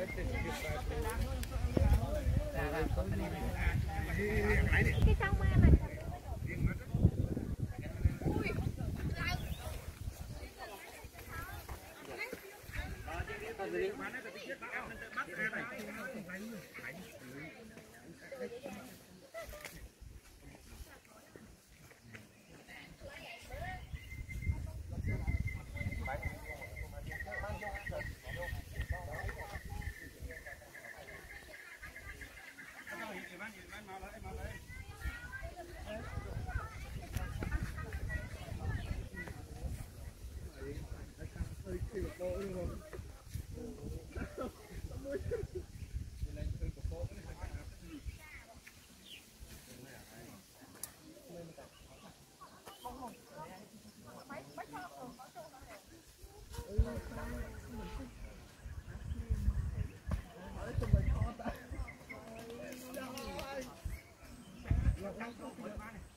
cái trong ma mà Hãy subscribe cho kênh Ghiền Mì Gõ để không bỏ lỡ những video hấp dẫn.